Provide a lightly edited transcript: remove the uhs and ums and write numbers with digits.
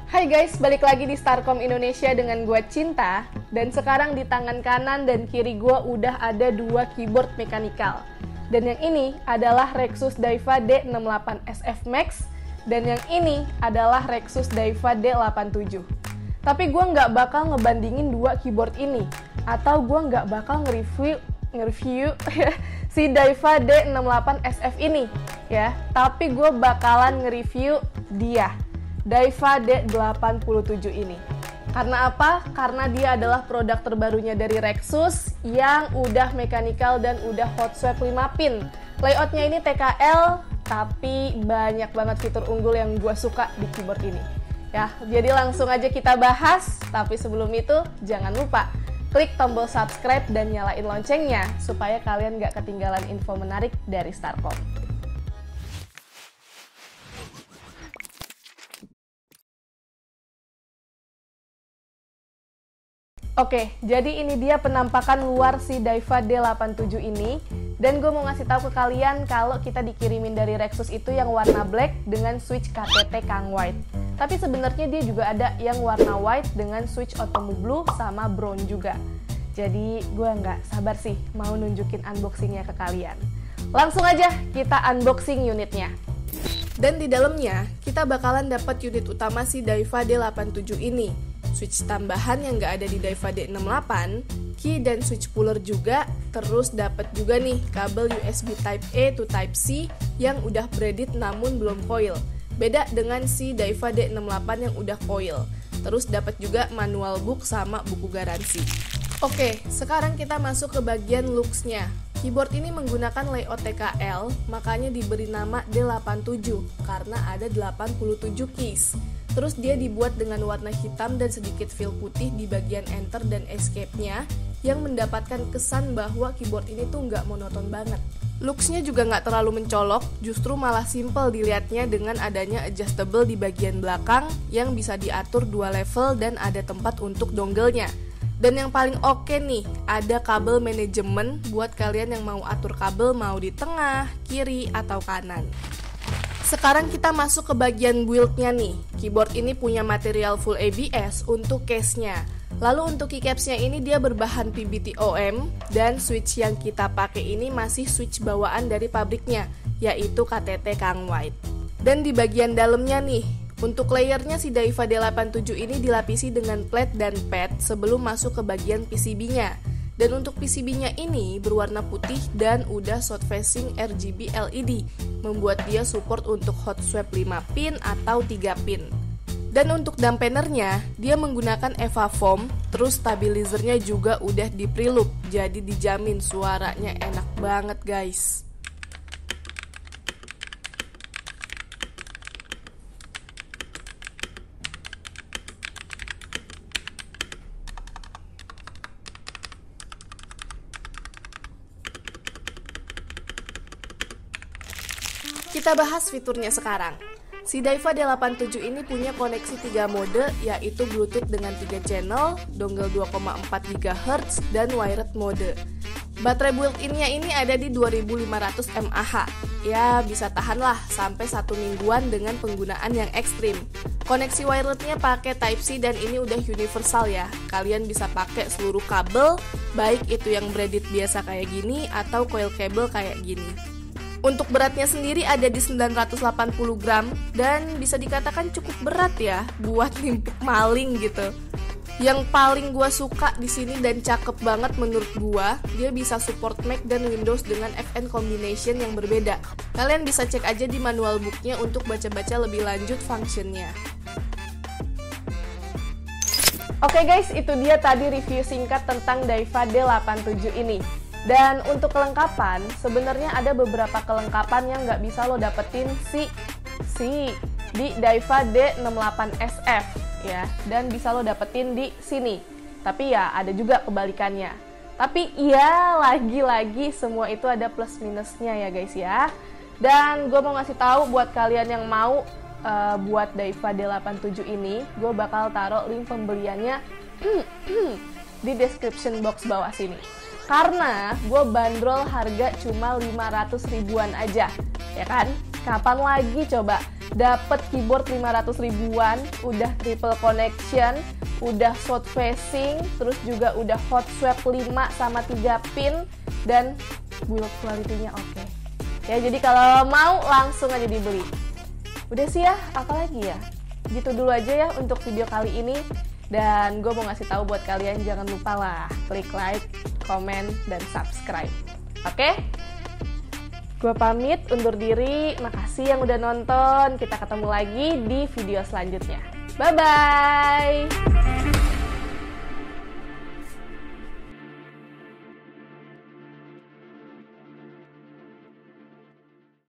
Hai guys, balik lagi di Starcom Indonesia dengan gue Cinta. Dan sekarang di tangan kanan dan kiri gue udah ada dua keyboard mekanikal. Dan yang ini adalah Rexus Daiva D68SF Max. Dan yang ini adalah Rexus Daiva D87. Tapi gue nggak bakal ngebandingin dua keyboard ini. Atau gue nggak bakal nge-review si Daiva D68SF ini. Ya, tapi gue bakalan nge-review dia, Daiva D87 ini. Karena apa? Karena dia adalah produk terbarunya dari Rexus yang udah mekanikal dan udah hot swap 5 pin. Layoutnya ini TKL, tapi banyak banget fitur unggul yang gue suka di keyboard ini. Ya, jadi langsung aja kita bahas. Tapi sebelum itu, jangan lupa klik tombol subscribe dan nyalain loncengnya supaya kalian gak ketinggalan info menarik dari Starcom. Oke, jadi ini dia penampakan luar si Daiva D87 ini. Dan gue mau ngasih tahu ke kalian kalau kita dikirimin dari Rexus itu yang warna black dengan switch KTT Kang White. Tapi sebenarnya dia juga ada yang warna white dengan switch Otomo Blue sama brown juga. Jadi gue nggak sabar sih mau nunjukin unboxingnya ke kalian. Langsung aja kita unboxing unitnya. Dan di dalamnya kita bakalan dapat unit utama si Daiva D87 ini. Switch tambahan yang nggak ada di Daiva D68, key dan switch puller juga, terus dapat juga nih kabel USB Type A to Type C yang udah braided namun belum coil. Beda dengan si Daiva D68 yang udah coil. Terus dapat juga manual book sama buku garansi. Oke, sekarang kita masuk ke bagian looks-nya. Keyboard ini menggunakan layout TKL, makanya diberi nama D87 karena ada 87 keys. Terus dia dibuat dengan warna hitam dan sedikit feel putih di bagian enter dan escape-nya yang mendapatkan kesan bahwa keyboard ini tuh nggak monoton banget. Looks-nya juga nggak terlalu mencolok, justru malah simple dilihatnya dengan adanya adjustable di bagian belakang yang bisa diatur 2 level dan ada tempat untuk dongle-nya. Dan yang paling oke nih, ada kabel manajemen buat kalian yang mau atur kabel mau di tengah, kiri, atau kanan. Sekarang kita masuk ke bagian build-nya nih. Keyboard ini punya material full ABS untuk case-nya. Lalu untuk keycaps-nya ini dia berbahan PBT-OM dan switch yang kita pakai ini masih switch bawaan dari pabriknya, yaitu KTT Kang White. Dan di bagian dalamnya nih, untuk layernya si Daiva D87 ini dilapisi dengan plate dan pad sebelum masuk ke bagian PCB-nya. Dan untuk PCB-nya ini berwarna putih dan udah short facing RGB LED, membuat dia support untuk hot swap 5 pin atau 3 pin. Dan untuk dampenernya, dia menggunakan EVA Foam, terus stabilizernya juga udah di preloop, jadi dijamin suaranya enak banget guys. Kita bahas fiturnya sekarang. Si Daiva D87 ini punya koneksi 3 mode, yaitu Bluetooth dengan 3 channel, dongle 2,4 GHz, dan wired mode. Baterai built-innya ini ada di 2500 mAh. Ya, bisa tahan lah sampai 1 mingguan dengan penggunaan yang ekstrim. Koneksi wirednya pakai Type-C dan ini udah universal ya. Kalian bisa pakai seluruh kabel, baik itu yang braided biasa kayak gini atau coil cable kayak gini. Untuk beratnya sendiri ada di 980 gram dan bisa dikatakan cukup berat ya buat limpuk maling gitu. Yang paling gua suka di sini dan cakep banget menurut gua, dia bisa support Mac dan Windows dengan FN combination yang berbeda. Kalian bisa cek aja di manual booknya untuk baca-baca lebih lanjut functionnya. Oke guys, itu dia tadi review singkat tentang Daiva D87 ini. Dan untuk kelengkapan, sebenarnya ada beberapa kelengkapan yang nggak bisa lo dapetin di Daiva D68SF ya, dan bisa lo dapetin di sini. Tapi ya ada juga kebalikannya. Tapi ya lagi-lagi semua itu ada plus minusnya ya guys ya. Dan gue mau ngasih tahu buat kalian yang mau buat Daiva D87 ini, gue bakal taruh link pembeliannya di description box bawah sini. Karena gue bandrol harga cuma 500 ribuan aja, ya kan? Kapan lagi coba dapet keyboard 500 ribuan, udah triple connection, udah short facing, terus juga udah hot swap 5 sama 3 pin, dan build quality-nya oke. Ya, jadi kalau mau langsung aja dibeli. Udah sih ya, apalagi ya? Gitu dulu aja ya untuk video kali ini. Dan gue mau ngasih tahu buat kalian, jangan lupa lah klik like, komen, dan subscribe. Oke? Gue pamit undur diri. Makasih yang udah nonton. Kita ketemu lagi di video selanjutnya. Bye-bye!